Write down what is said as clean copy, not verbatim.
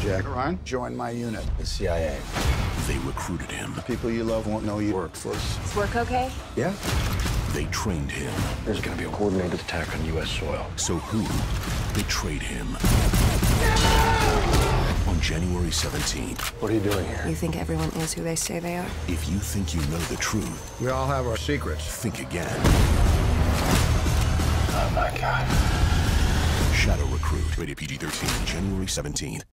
Jack Ryan, join my unit, the CIA. They recruited him. The people you love won't know you work for us. Is work okay? Yeah. They trained him. There's gonna be a coordinated attack on U.S. soil. So who betrayed him? On January 17th. What are you doing here? You think everyone is who they say they are? If you think you know the truth, We all have our secrets. think again. Oh my God. Shadow Recruit, rated PG-13, January 17th.